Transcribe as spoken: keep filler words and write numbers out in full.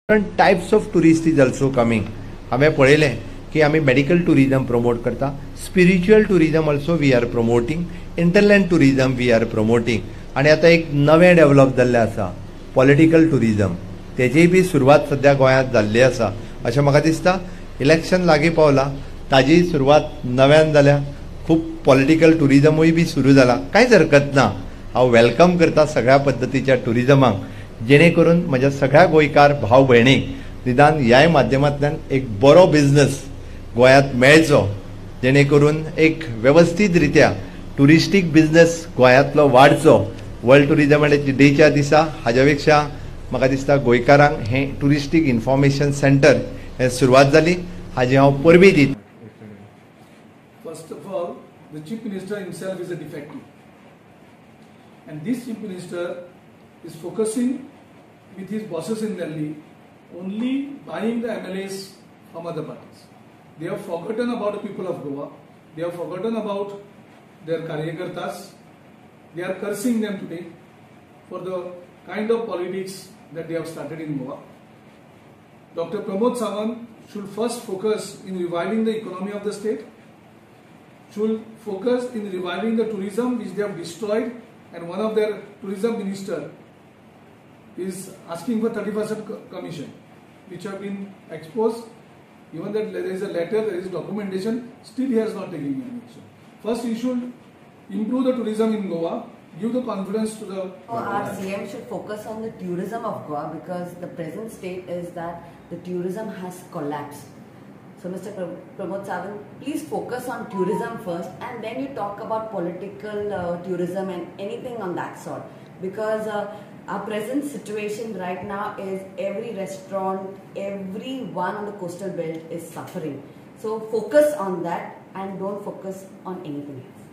different types of tourist is also coming. हांवें पळयलें की आमी मेडिकल टुरिजम प्रमोट करता, spiritual tourism also we are promoting, hinterland tourism we are promoting, आनी आतां एक नवें डेव्हलप जाल्लें आसा पॉलिटिकल टुरिजम, तेजीय बी सुरवात सद्या गोंयांत जाल्ली आसा अशें म्हाका दिसता. इलेक्शन लागीं पावलां, ताजी सुरवात नव्यान जाल्या, खूब पॉलिटिकल टुरिजमूय बी सुरू जाला, कांयच हरकत ना. हांव वेलकम करता सगळ्या पद्दतीच्या टुरिजमाक, जेणे करून म्हज्या सगळ्या गोंयकार भाव भयणीक निदान ह्याय माध्यमांतल्यान एक बरो बिझनस गोंयांत मेळचो, जेणे करून एक व्यवस्थीत रित्या टुरिस्टीक बिझनस गोंयांतलो वाडचो. वर्ल्ड टुरिजम डेच्या दिसा हाज्या पेक्षा म्हाका दिसता गोंयकारांक हें टुरिस्टीक इन्फॉर्मेशन सेंटर हें सुरवात जाली, हाजी हांव परबी दिता. First of all, the Chief Minister himself is a defective. And this Chief Minister is focusing with his bosses in Delhi only buying the M L As from other parties. They have forgotten about the people of Goa. They have forgotten about their Karyakartas. They are cursing them today for the kind of politics that they have started in Goa. Doctor Pramod Sawant should first focus in reviving the economy of the state, should focus in reviving the tourism which they have destroyed, and one of their tourism minister is asking for thirty percent commission, which have been exposed. Even that there is a letter, there is documentation, still he has not taken any action. First, he should improve the tourism in Goa, give the confidence to the... Our C M should focus on the tourism of Goa, because the present state is that the tourism has collapsed. So Mister Pramod Sawant, please focus on tourism first, and then you talk about political uh, tourism and anything on that sort. Because uh, our present situation right now is every restaurant, everyone on the coastal belt is suffering. So focus on that and don't focus on anything else.